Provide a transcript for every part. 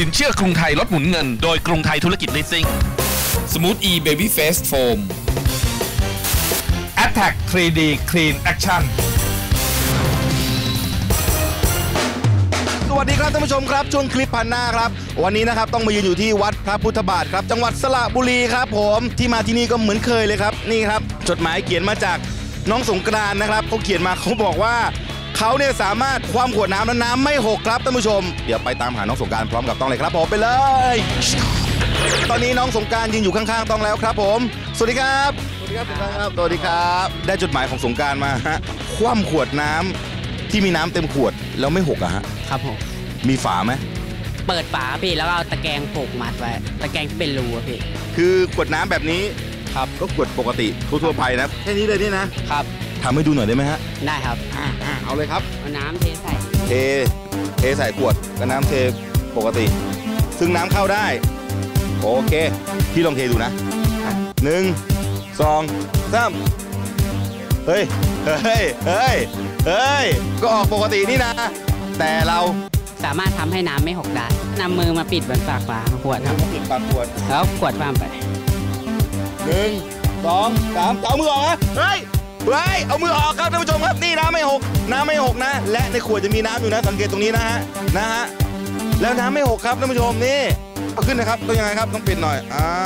สินเชื่อกรุงไทยลดหมุนเงินโดยกรุงไทยธุรกิจลิสซิ่ง Smooth E Baby Face Foam Attack 3D Clean Action สวัสดีครับท่านผู้ชมครับช่วงคลิปพันหน้าครับวันนี้นะครับต้องมายืนอยู่ที่วัดพระพุทธบาทครับจังหวัดสระบุรีครับผมที่มาที่นี่ก็เหมือนเคยเลยครับนี่ครับจดหมายเขียนมาจากน้องสงกรานต์นะครับเขาเขียนมาเขาบอกว่าเขาเนี่ยสามารถคว่ำขวดน้ำแล้วน้ำไม่หกครับท่านผู้ชมเดี๋ยวไปตามหาน้องสงกรานต์พร้อมกับต้องเลยครับผมไปเลยตอนนี้น้องสงกรานต์ยืนอยู่ข้างๆต้องแล้วครับผมสวัสดีครับสวัสดีครับสงกรานต์ครับสวัสดีครับได้จดหมายของสงกรานต์มาฮะคว่ำขวดน้ำที่มีน้ำเต็มขวดแล้วไม่หกอะฮะครับผมมีฝาไหมเปิดฝาพี่แล้วก็เอาตะแกรงผูกมัดไว้ตะแกรงที่เป็นรูอะพี่คือขวดน้ำแบบนี้ครับก็ขวดปกติทั่วไปนะแค่นี้เลยนี่นะครับทำให้ดูหน่อยได้ไหมฮะได้ครับเอาเลยครับเอาน้ำเทใส่เทใส่ขวดกับน้ำเทปกติซึ่งน้ำเข้าได้โอเคพี่ลองเทดูนะ1 2 3เฮ้ยก็ออกปกตินี่นะแต่เราสามารถทำให้น้ำไม่หกได้นำมือมาปิดบนปากฝาขวดครับปิดปากขวดแล้วขวดความไป 1 2 3เอามือออกนะเฮ้ยเอามือออกครับท่านผู้ชมครับนี่น้ำไม่หกนะและในขวดจะมีน้ำอยู่นะสังเกตตรงนี้นะฮะแล้วน้ำไม่หกครับท่านผู้ชมนี่เอาขึ้นนะครับต้องยังไงครับต้องปิดหน่อย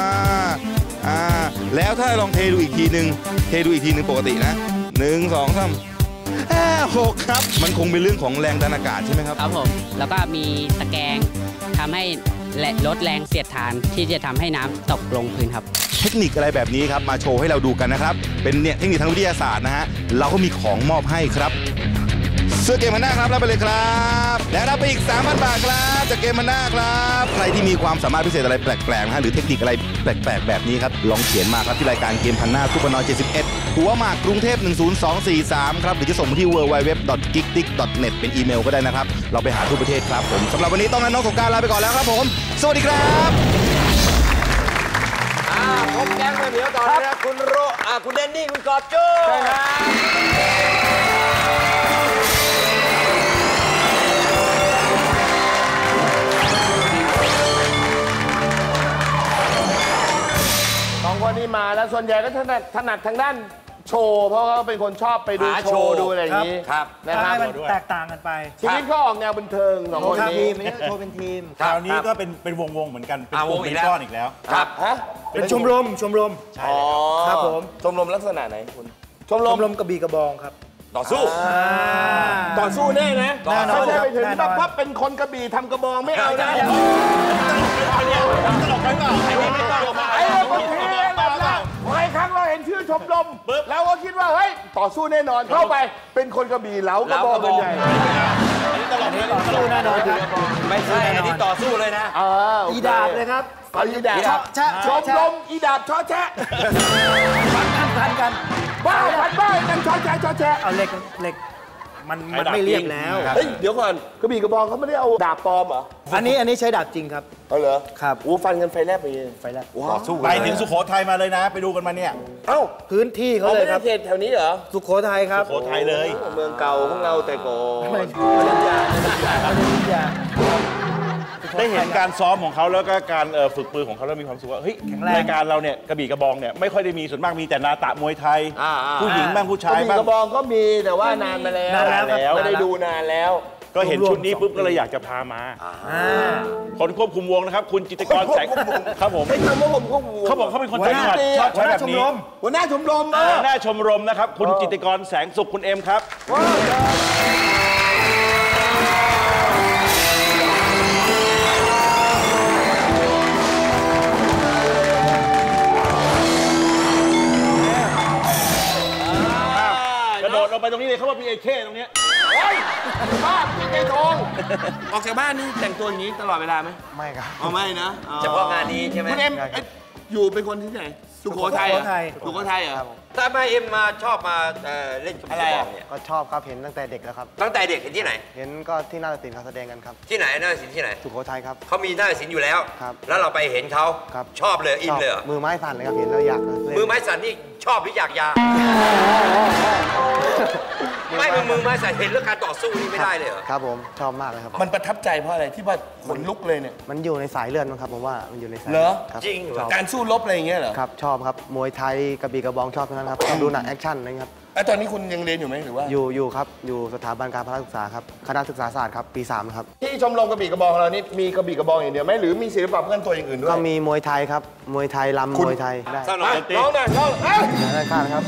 แล้วถ้าลองเทดูอีกทีหนึ่งปกตินะ1 2 3หกครับมันคงเป็นเรื่องของแรงดันอากาศใช่ไหมครับครับผมแล้วก็มีตะแกรงทำให้ลดแรงเสียดทานที่จะทำให้น้ำตกลงพื้นครับเทคนิคอะไรแบบนี้ครับมาโชว์ให้เราดูกันนะครับเป็นเนี่ยเทคนิคทางวิทยาศาสตร์นะฮะเราก็มีของมอบให้ครับเสื้อเกมพันหน้าครับรับไปเลยครับและรับไปอีก 3,000 บาทครับจากเกมพันหน้าครับใครที่มีความสามารถพิเศษอะไรแปลกๆนะฮะหรือเทคนิคอะไรแปลกๆแบบนี้ครับลองเขียนมาครับที่รายการเกมพันหน้าซุปเปอร์นอย71หัวหมากกรุงเทพ10243ครับหรือจะส่งมาที่ www.geektik.net เป็นอีเมลก็ได้นะครับเราไปหาทั่วประเทศครับผมสำหรับวันนี้ต้องน้องสงกรานต์ลาไปก่อนแล้วครับผมสวัสดีครับพบแก๊งมาเดี๋ยวต่อนะครับคุณเดนนี่คุณกอบจูใช่ครับสองคนนี้มาแล้วส่วนใหญ่ก็ถนัดทางด้านโชว์เพราะเขาเป็นคนชอบไปดูโชว์ดูอะไรอย่างนี้นะครับให้มันแตกต่างกันไปชีวิตก็ออกแนวบันเทิงสองคนนี้โชว์เป็นทีมคราวนี้ก็เป็นวงเหมือนกันเป็นวงเป็นก้อนอีกแล้วครับเป็นชมรมอ๋อครับผมชมรมลักษณะไหนคุณชมรมกระบี่กระบองครับต่อสู้แน่นะไม่ใช่ไปถึงปั๊บเป็นคนกระบี่ทำกระบองไม่เอานะตลกไปเปล่าไอ้บางทีหลายครั้งเราเห็นชื่อชมรมแล้วก็คิดว่าเฮ้ยต่อสู้แน่นอนเข้าไปเป็นคนกระบี่เหลากระบองใหญ่ตลกต่อสู้แน่นอนไม่ใช่อันนี้ต่อสู้เลยนะอีดาบเลยครับอีดาบชมรมอีดาบช้อแชะพันกันบ้ากันช้อแชะเอาเหล็กมันไม่เรียบแล้วเฮ้ยเดี๋ยวก่อนกระบี่กระบองเขาไม่ได้เอาดาบปลอมเหรออันนี้ใช้ดาบจริงครับเอาเหรอครับฟันกันไฟแลบไปต่อสู้ไปถึงสุโขทัยมาเลยนะไปดูกันมาเนี่ยพื้นที่เขาเลยครับเขตแถวนี้เหรอสุโขทัยครับสุโขทัยเลยเมืองเก่าของเราแต่ก่อนได้เห็นการซ้อมของเขาแล้วก็การฝึกปืนของเขาแล้วมีความสุขว่าเฮ้ยรายการเราเนี่ยกระบี่กระบองเนี่ยไม่ค่อยได้มีส่วนมากมีแต่นาตะมวยไทยผู้หญิงบ้างผู้ชายบ้างกระบี่กระบองก็มีแต่ว่านานมาแล้วไม่ได้ดูนานแล้วก็เห็นชุดนี้ปุ๊บก็เลยอยากจะพามาคนควบคุมวงนะครับคุณจิตรกรแสงครับผมไม่ทำว่าผมควบคุมเขาบอกเขาเป็นคนจังหวัดชอบใช้แบบนี้หัวหน้าชมรมนะครับคุณจิตรกรแสงสุขคุณเอ็มครับเราไปตรงนี้เลยเขาว่ามีไอ้เข้ตรงนี้บ้านมีไอ้ทองออกจากบ้านนี่แต่งตัวอย่างนี้ตลอดเวลาไหมไม่ครับไม่นะเฉพาะงานนี้ใช่ไหมคุณเอ็มอยู่เป็นคนที่ไหนสุโขทัยเหรอถ้าไม่เอ็มมาชอบมาเล่นชุดกระบอกเนี่ยก็ชอบครับเห็นตั้งแต่เด็กแล้วครับตั้งแต่เด็กเห็นที่ไหนเห็นก็ที่นาฏศิลป์เขาแสดงกันครับที่ไหนนาฏศิลป์ที่ไหนสุโขทัยครับเขามีนาฏศิลป์อยู่แล้วครับแล้วเราไปเห็นเขาชอบเลยอินเลยมือไม้สั่นเลยครับเห็นแล้วอยากมือไม้สั่นนี่ชอบหรืออยากยาไม่ไม่เป็นมือไม้ใส่เห็นเรื่องการต่อสู้นี่ไม่ได้เลยเหรอครับผมชอบมากเลยครับมันประทับใจเพราะอะไรที่ว่าขนลุกเลยเนี่ยมันอยู่ในสายเลือดมั้งครับผมว่ามันอยู่ในสายเหรอจริงการสู้รบอะไรอย่างเงี้ยเหรอครับชอบครับมวยไทยกระบี่กระบองชอบทั้งนั้นครับชอบดูหนังแอคชั่นอะไรครับตอนนี้คุณยังเรียนอยู่ไหมหรือว่าอยู่ครับอยู่สถาบันการพละศึกษาครับคณะศึกษาศาสตร์ครับปี 3ครับที่ชมรมกระบี่กระบองเรานี่มีกระบี่กระบองอย่างเดียวไหมหรือมีศิลปะเพื่อนตัวอย่างอื่นด้วยก็มีมวยไทยครับมวยไทยลำมวยไทยได้น้องหน่อยน้องได้ค่ะครับ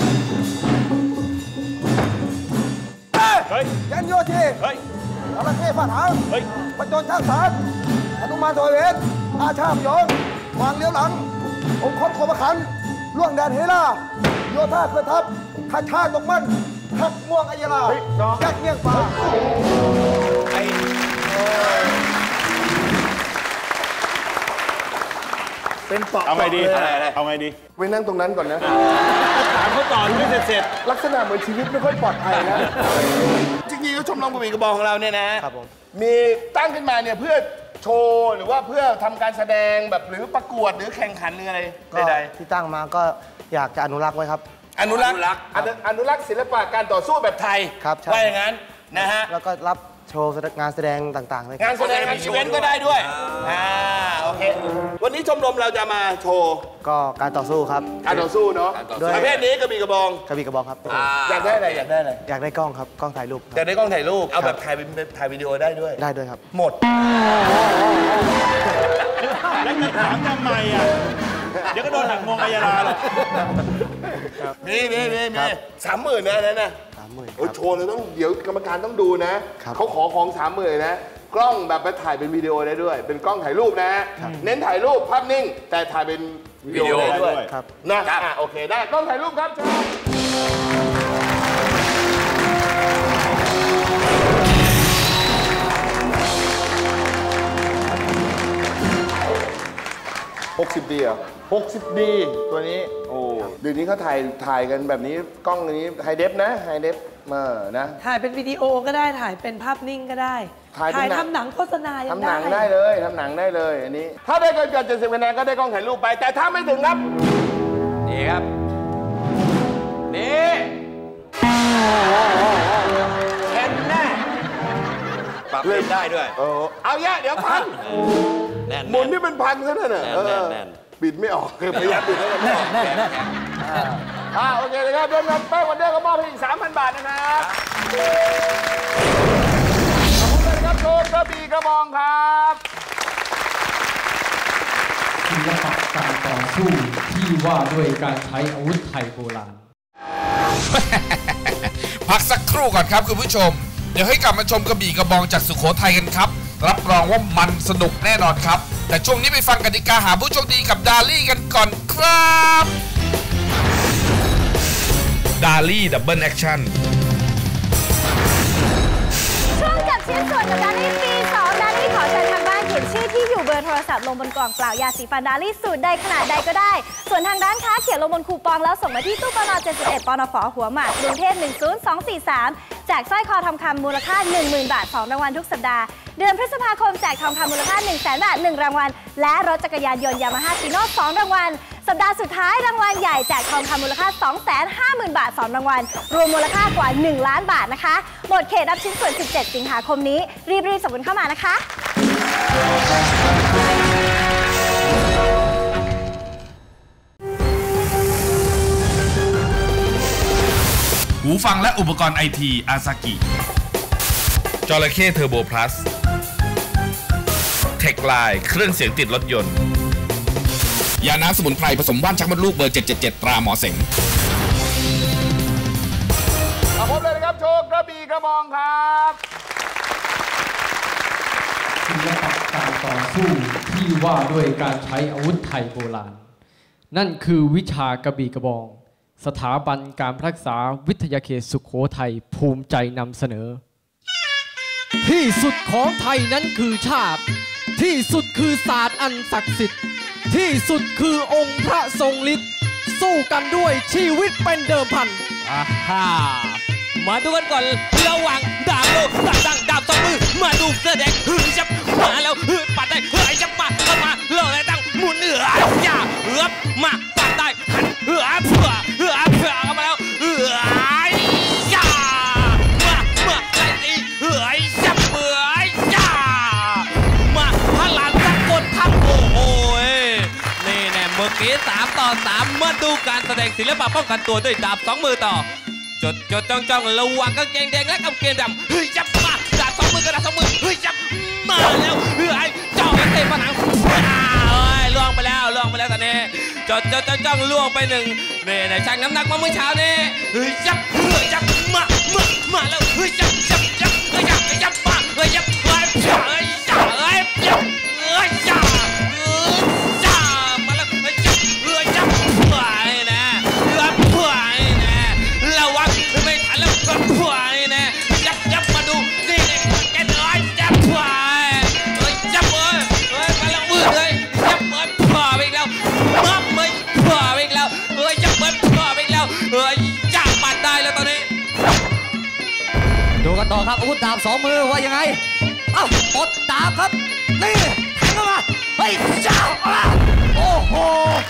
ยันโยทีอาราเก้ฝ่าถางประจนช่างสารอนุมานถอยเวทอาชาพยองวางเลี้ยวหลังองค์คตโคมขันล่วงแดนเฮล่าโยธาเคลื่อนทัพข้าชาตกมั่นทักม่วงอัยรายักเงี้ยงฟ้าเป็นปอกเอาไงดีเอาไงดีไปนั่งตรงนั้นก่อนนะถามเขาต่อไม่เสร็จลักษณะเหมือนชีวิตไม่ค่อยปลอดภัยนะจริงๆแล้วชมรมกระบี่กระบองของเราเนี่ยนะครับผมมีตั้งขึ้นมาเนี่ยเพื่อโชว์หรือว่าเพื่อทำการแสดงแบบหรือประกวดหรือแข่งขันหรืออะไรใดๆที่ตั้งมาก็อยากจะอนุรักษ์ไว้ครับอนุรักษ์ศิลปะการต่อสู้แบบไทยครับว่าอย่างนั้นนะฮะแล้วก็รับโชว์งานแสดงต่างๆเลยงานแสดงงานอีเวนต์ก็ได้ด้วยโอเควันนี้ชมรมเราจะมาโชว์ก็การต่อสู้ครับการต่อสู้เนาะประเภทนี้กระบี่กระบองครับอยากได้อะไรอยากได้กล้องครับกล้องถ่ายรูปอยากได้กล้องถ่ายรูปเอาแบบถ่ายวิดีโอได้ด้วยครับหมดแล้วจะถามทำไมอ่ะเดี๋ยวก็โดนหักมงอัยราหรอกมี30,000นะนั่นนะโชว์เลยต้องเดี๋ยวกรรมการต้องดูนะเขาขอของ 30,000นะกล้องแบบไปถ่ายเป็นวิดีโอได้ด้วยเป็นกล้องถ่ายรูปนะเน้นถ่ายรูปภาพนิ่งแต่ถ่ายเป็นวิดีโอได้ด้วยนะโอเคได้กล้องถ่ายรูปครับ60 ดีอ่ะ60 ดีตัวนี้โอ้เดี๋ยวนี้เขาถ่ายกันแบบนี้กล้องนี้ไฮเดฟนะไฮเดฟมานะถ่ายเป็นวิดีโอก็ได้ถ่ายเป็นภาพนิ่งก็ได้ถ่ายทำหนังโฆษณาทำหนังได้เลยทำหนังได้เลยอันนี้ถ้าได้เกิน70 คะแนนก็ได้กล้องถ่ายรูปไปแต่ถ้าไม่ถึงครับนี่ครับนี่เห็นแน่ปรับเล่นได้ด้วยเอาแย่เดี๋ยวพังหมุนนี่เป็นพังซะนั่นน่ะบิดไม่ออกพยายามบิดให้มันไม่ออกโอเคเลยครับเดินเงินแป้งวันเดอร์ก็มอบให้อีก 3,000 บาทนะครับขอบคุณเลยครับโชว์กระบี่กระบองครับศิลปะการต่อสู้ที่ว่าด้วยการใช้อาวุธไทยโบราณพักสักครู่ก่อนครับคุณผู้ชมเดี๋ยวให้กลับมาชมกระบี่กระบองจากสุโขทัยกันครับรับรองว่ามันสนุกแน่นอนครับแต่ช่วงนี้ไปฟังกติกาหาผู้โชคดีกับดาลี่กันก่อนครับดาลี่ดับเบิลแอคชั่นช่วงจับชิ้นส่วนกับดาลี่ปี 2 ดาลี่ขอเชิญทางบ้านเขียนชื่อที่อยู่เบอร์โทรศัพท์ลงบนกล่องเปล่ายาสีฟันดาลี่สูตรใดขนาดใดก็ได้ส่วนทางร้านค้าเขียนลงบนคูปองแล้วส่งมาที่ตู้ปน71 ปนฝ.หัวหมากกรุงเทพ10243แจกสร้อยคอทองคำมูลค่า 10,000 บาท 2 รางวัลทุกสัปดาห์เดือนพฤษภาคมแจกทองคำมูลค่า 100,000 บาท 1 รางวัลและรถจักรยานยนต์ยามาฮ่าฟีโน่ 2 รางวัลสัปดาห์สุดท้ายรางวัลใหญ่แจกทองคำมูลค่า 250,000 บาท 2 รางวัลรวมมูลค่ากว่า 1 ล้านบาทนะคะหมดเขตรับชิ้นส่วน 17 สิงหาคมนี้รีบส่งกันเข้ามานะคะหูฟังและอุปกรณ์ไอทีอาซากิจระเข้เทอร์โบพลัสเทคไลน์เครื่องเสียงติดรถยนต์ยาน้ำสมุนไพรผสมว่านชักมดลูกเบอร์ 777 ตราหมอเสงขอบคุณเลยนะครับโชว์กระบี่กระบองครับศิลปะการต่อสู้ที่ว่าด้วยการใช้อาวุธไทยโบราณนั่นคือวิชากระบี่กระบองสถาบันการรักษาวิทยาเขตสุโขทัยภูมิใจนำเสนอที่สุดของไทยนั้นคือชาติที่สุดคือศาสตร์อันศักดิ์สิทธิ์ที่สุดคือองค์พระทรงฤทธิ์สู้กันด้วยชีวิตเป็นเดิมพันมาดูกันก่อนระหว่างดาบโลดาบดังดาบสองมือมาดูเสื้อแดงจับมาแล้วปัดได้จับมาเลยตั้งหมุนอย่ามาปัดได้หันเผื่อมาแล้วอย่าปี3 ต่อ 3มาดูการแสดงศิลปะป้องกันตัวด้วยดาบ2 มือต่อจดจ้องระวังกางเกงแดงและกางเกงดำเฮ้ยยับมาดาบ2 มือกับดาบ2 มือเฮ้ยยับมาแล้วเฮ้ยจ้องแล้วเตะผนังล่วงไปแล้วตอนนี้จ้องล่วงไป1นี่ช่างน้ำหนักมาเมื่อเช้านี้เฮ้ยยับมาแล้วเฮ้ยยับมาเฮ้ยยับมาแล้วระวังไม่ทันแล้วยับมาดูนี่แกยับมาแล้วยับผ่าไปอีกแล้วผ่าไปอีกแล้วยับผ่าไปอีกแล้วจับปัดได้แล้วตอนนี้ดูกันต่อครับอาวุธดาบ2 มือว่ายังไงปดดาบครับนี่แทงเข้ามาเฮ้ยจ้าโอ้โห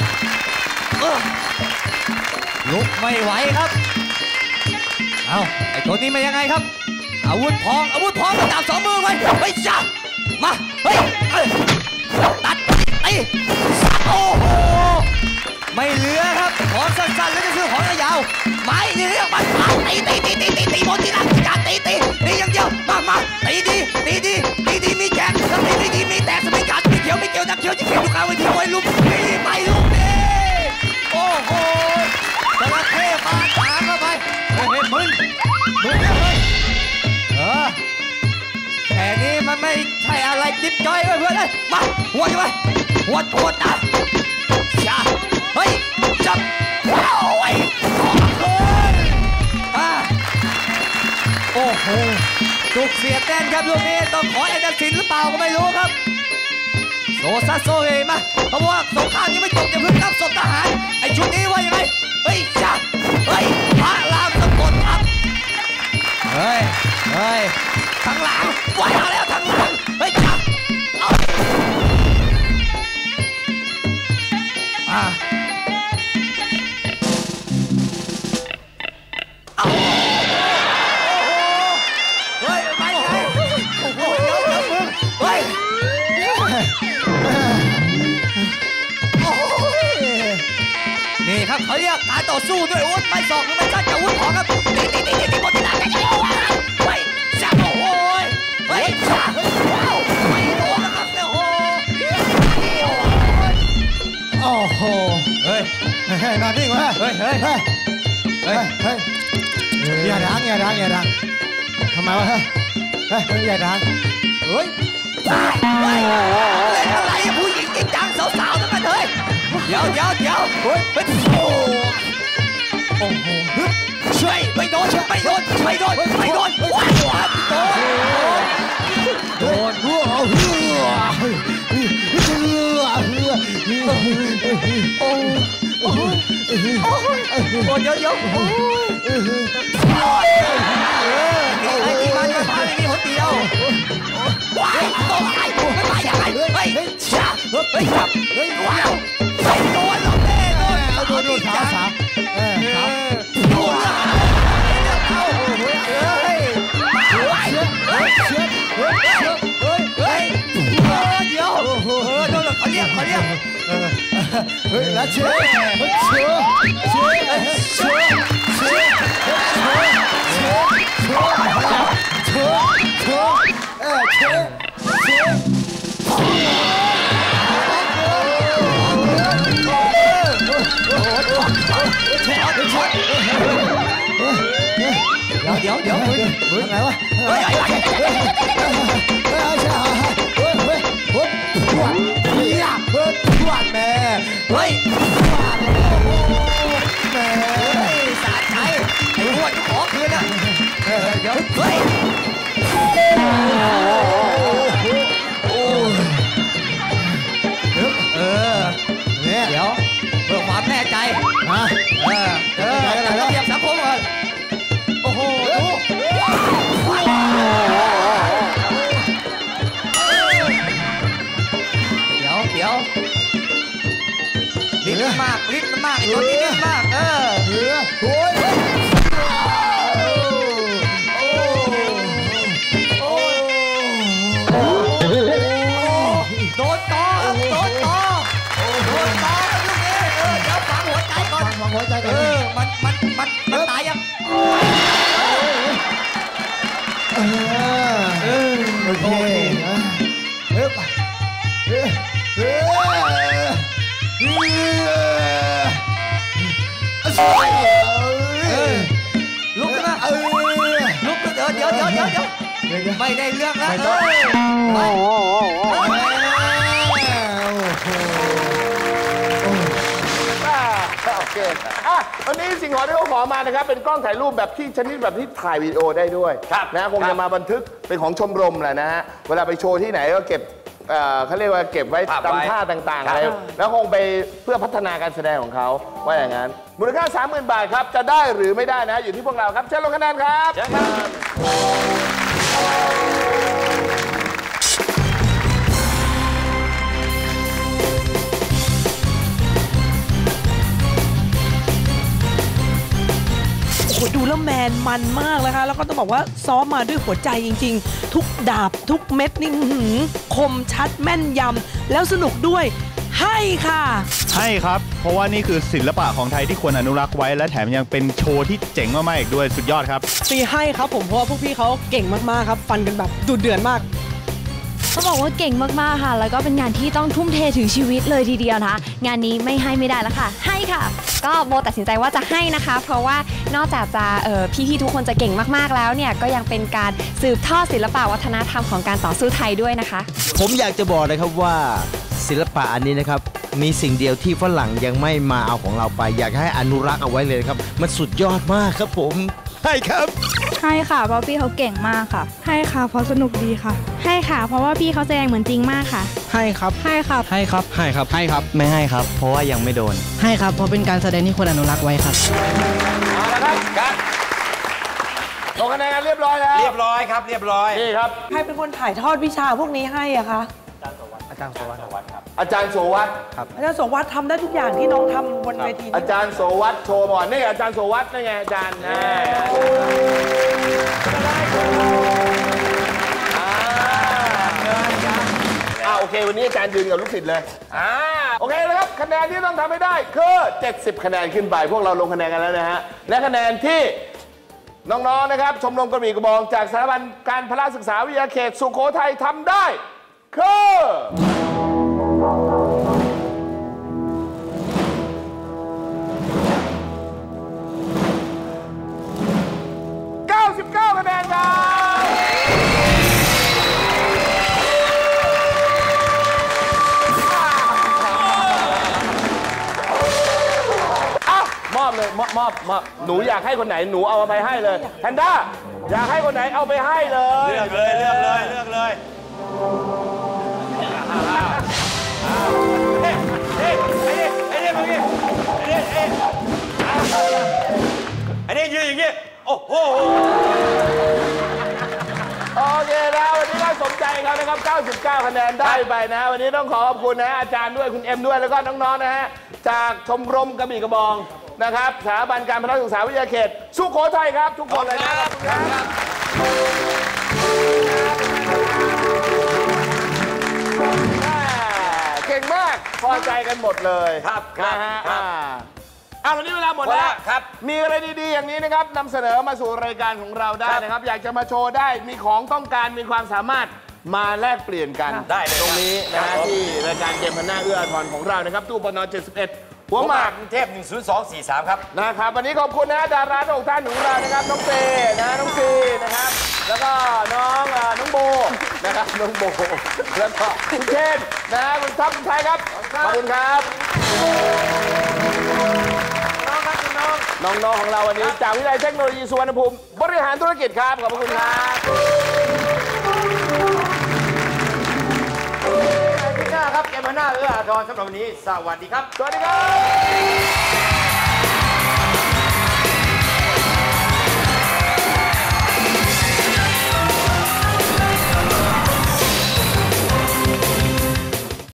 ลุกไม่ไหวครับไอ้ตัวนี้มายังไงครับอาวุธพองกับดาบ2 มือไว้เฮ้ยจ้ามาเฮ้ยตัดตีโอ้โหไม่เหลือครับของสั้นๆแล้วก็คือของยาวไม่เรียกมันตีหมดทีละการตีอย่างเดียวมาตีดีมีแจกสมิไม่ดีมีแตกสมิขาดมีเขียวนักเขียวจะเขียวทุกครั้งวันที่ไว้ลุกไปลุกดิโอ้โหจระเข้ปาถางเข้าไปมึนเลยแค่นี้มันไม่ใช่อะไรจิ๊บจ้อยเพื่อนเลยมาหัวใช่ไหมหัวตาเฮ้ยจับโอ้โหจุกเสียแต้นครับลูกนี้ต้องขอเอ็นดันสินหรือเปล่าก็ไม่รู้ครับโซซัสโซเฮมาเพราะว่าสงครามยังไม่จบอย่าเพิ่งนับศพทหารไอ้ชุดนี้ว่ายังไงเฮ้ยจ้าเฮ้ยพระรามสะกดครับเฮ้ยทางหลังไหวมาแล้วทางหลังเฮ้ยจ้านี่ครับเขาเรียกการต่อสู้ด้วยอาวุธไม่ศอกหรือไม่ใช่อาวุธของครับตีหมดที่ไหนกันเฮ้ยจ้าเฮ้ยจ้าว้าวไม่โดนนะครับเนี่ยโอ้โหเฮ้ยนอนนิ่งวะเฮ้ยอย่าดังทำไมวะเฮ้ยอย่าดังเฮ้ยเล่นอะไรผู้หญิงจริงจังสาวๆทั้งนั้นเลยเดี๋ยวโอ้โหช่วยไม่โดนว้าวโดนเดี๋ยวไอ้ที่มันพาไม่มีคนเดียวว้ายตกใจไม่มาอย่างไรเฮ้ยช้าเฮ้ยว้าวไม่โดนหรอกโดนขาโดนเดี๋ยวโดนเขาเรียกแล้วเชื่อเดี๋ยวมึงอะไรวะปวดแม่เฮ้ยแม่สะใจไอ้ปวดขอคืนนะเดี๋ยวเฮ้ยเดี๋ยวเพื่อความแน่ใจระเบียบสังคมก่อนโอ้โหเดี๋ยวลิ้นมากไอ้ตัวนี้ลิ้นมากโอ้ยโดนต่อครับลูกนี้ฟังหัวใจกันมันตายยังโอเคลุกขึ้นมาลุกขึ้นเดี๋ยวไม่ได้เรื่องแล้วโอเควันนี้สิ่งของที่เขาขอมานะครับเป็นกล้องถ่ายรูปแบบที่ชนิดแบบที่ถ่ายวิดีโอได้ด้วยนะคงจะมาบันทึกเป็นของชมรมแหละนะฮะเวลาไปโชว์ที่ไหนก็เก็บเขาเรียกว่าเก็บไว้จำท่าต่างๆอะไรแล้วคงไปเพื่อพัฒนาการแสดงของเขาว่าอย่างนั้นมูลค่า 30,000 บาทครับจะได้หรือไม่ได้นะอยู่ที่พวกเราครับเชิญลงคะแนนครับดูแล้วแมนมันมากนะคะแล้วก็ต้องบอกว่าซ้อมมาด้วยหัวใจจริงๆทุกดาบทุกเม็ดนี่คมชัดแม่นยำแล้วสนุกด้วยให้ค่ะให้ครับเพราะว่านี่คือศิลปะของไทยที่ควรอนุรักษ์ไว้และแถมยังเป็นโชว์ที่เจ๋งมากๆอีกด้วยสุดยอดครับตีให้ครับผมเพราะว่าพวกพี่เขาเก่งมากๆครับฟันกันแบบดุเดือดมากเขาบอกว่าเก่งมากๆค่ะแล้วก็เป็นงานที่ต้องทุ่มเทถึงชีวิตเลยทีเดียวนะคะงานนี้ไม่ให้ไม่ได้แล้วค่ะให้ค่ะก็โบตัดสินใจว่าจะให้นะคะเพราะว่านอกจากจะพี่ๆทุกคนจะเก่งมากๆแล้วเนี่ยก็ยังเป็นการสืบทอดศิลปะวัฒนธรรมของการต่อสู้ไทยด้วยนะคะผมอยากจะบอกนะครับว่าศิลปะอันนี้นะครับมีสิ่งเดียวที่ฝรั่งยังไม่มาเอาของเราไปอยากให้อนุรักษ์เอาไว้เลยครับมันสุดยอดมากครับผมให้ครับให้ค่ะเพราะพี่เขาเก่งมากค่ะให้ค่ะเพราะสนุกดีค่ะให้ค่ะเพราะว่าพี่เขาแสดงเหมือนจริงมากค่ะให้ครับให้ครับให้ครับให้ครับให้ครับไม่ให้ครับเพราะว่ายังไม่โดนให้ครับเพราะเป็นการแสดงที่ควรอนุรักษ์ไว้ครับเอาละครับกันลงคะแนนกันเรียบร้อยแล้วเรียบร้อยครับเรียบร้อยนี่ครับใครเป็นคนถ่ายทอดวิชาพวกนี้ให้อะคะอาจารย์โสวัตครับอาจารย์โสวัตครับอาจารย์โสวัตทำได้ทุกอย่างที่น้องทำบนเวทีอาจารย์โสวัตโชว์บ่อนนี่อาจารย์โสวัตนี่ไงอาจารย์โอเควันนี้อาจารย์ยืนกับลูกศิษย์เลยโอเคแล้วครับคะแนนที่ต้องทำให้ได้คือ70คะแนนขึ้นไปพวกเราลงคะแนนกันแล้วนะฮะและคะแนนที่น้องๆนะครับชมรมกระบี่กระบองจากสถาบันการพละศึกษาวิทยาเขตสุโขทัยทำได้คือ99คะแนนครับมอบเลยมอบหนูอยากให้คนไหนหนูเอาไปให้เลยแพนด้าอยากให้คนไหนเอาไปให้เลยเลือกเลยไอ้นี่ยืนอย่างงี้โอ้โหโอเคแล้ววันนี้ก็สมใจเขานะครับ99คะแนนได้ไปนะวันนี้ต้องขอบคุณนะอาจารย์ด้วยคุณเอ็มด้วยแล้วก็น้องๆนะฮะจากชมรมกระบี่กระบองนะครับสถาบันการพละศึกษาวิทยาเขตสุโขทัยครับทุกคนเลยนะครับเก่งมากพอใจกันหมดเลยครับนะฮะวันนี้เวลาหมดแล้วครับมีอะไรดีๆอย่างนี้นะครับนำเสนอมาสู่รายการของเราได้นะครับอยากจะมาโชว์ได้มีของต้องการมีความสามารถมาแลกเปลี่ยนกันได้เลยตรงนี้นะฮะที่รายการเกมพันหน้าเอื้ออาทรของเรานะครับตู้ปน71หัวหมากกรุงเทพ10243ครับนะครับวันนี้ขอบคุณนะดาราทุกท่านของเรานะครับน้องเตนะน้องซีนะครับแล้วก็น้องโบนะครับน้องโบแล้วก็คุณเชนนะคุณทัพคุณไทยครับขอบคุณครับน้องของเราวันนี้จากวิทยาลัยเทคโนโลยีสุวรรณภูมิบริหารธุรกิจครับขอบคุณครับที่หน้าครับเกมหน้าเอื้ออาทรสำหรับวันนี้สวัสดีครับสวัสดีครับ